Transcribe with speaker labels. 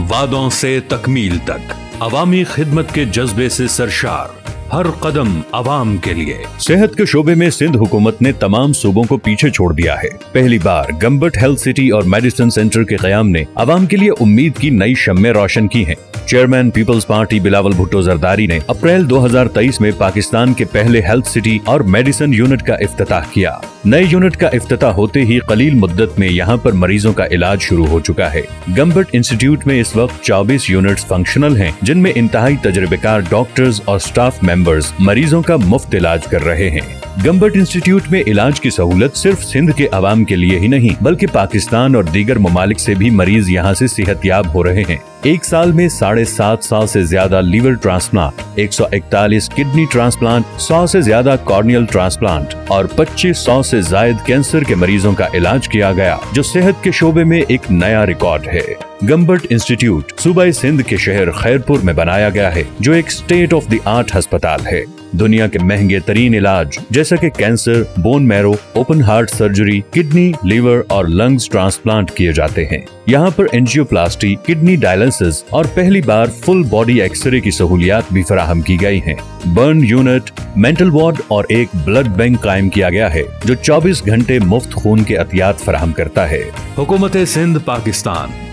Speaker 1: वादों से तकमील तक, अवामी खिदमत के जज्बे से सरशार, हर कदम अवाम के लिए। सेहत के शोबे में सिंध हुकूमत ने तमाम सूबों को पीछे छोड़ दिया है। पहली बार गम्बट हेल्थ सिटी और मेडिसिन सेंटर के क़याम ने अवाम के लिए उम्मीद की नई शम्में रोशन की हैं। चेयरमैन पीपल्स पार्टी बिलावल भुट्टो जरदारी ने अप्रैल 2023 में पाकिस्तान के पहले हेल्थ सिटी और मेडिसिन यूनिट का इफ्तिताह किया। नए यूनिट का इफ्तिताह होते ही कलील मुद्दत में यहाँ पर मरीजों का इलाज शुरू हो चुका है। गम्बट इंस्टीट्यूट में इस वक्त 24 यूनिट्स फंक्शनल हैं, जिनमें इंतहाई तजर्बेकार डॉक्टर्स और स्टाफ मेंबर्स मरीजों का मुफ्त इलाज कर रहे हैं। गम्बट इंस्टीट्यूट में इलाज की सहूलत सिर्फ सिंध के अवाम के लिए ही नहीं, बल्कि पाकिस्तान और दीगर ममालिक से भी मरीज यहाँ से सेहतयाब हो रहे हैं। एक साल में 7.5 से ज्यादा लीवर ट्रांसप्लांट, 141 किडनी ट्रांसप्लांट, 100 से ज्यादा कॉर्नियल ट्रांसप्लांट और 2500 से जायद कैंसर के मरीजों का इलाज किया गया, जो सेहत के शोबे में एक नया रिकॉर्ड है। गम्बट इंस्टीट्यूट सूबा सिंध के शहर खैरपुर में बनाया गया है, जो एक स्टेट ऑफ द आर्ट अस्पताल है। दुनिया के महंगे तरीन इलाज जैसा कि cancer, bone marrow, open heart surgery, kidney, liver और लंग्स ट्रांसप्लांट किए जाते हैं। यहाँ पर एंजियोप्लास्टी, किडनी डायलिसिस और पहली बार फुल बॉडी एक्सरे की सहूलियात भी फराहम की गई हैं। बर्न यूनिट, मेंटल वार्ड और एक ब्लड बैंक कायम किया गया है, जो 24 घंटे मुफ्त खून के अतियात फराहम करता है। हुकूमत सिंध पाकिस्तान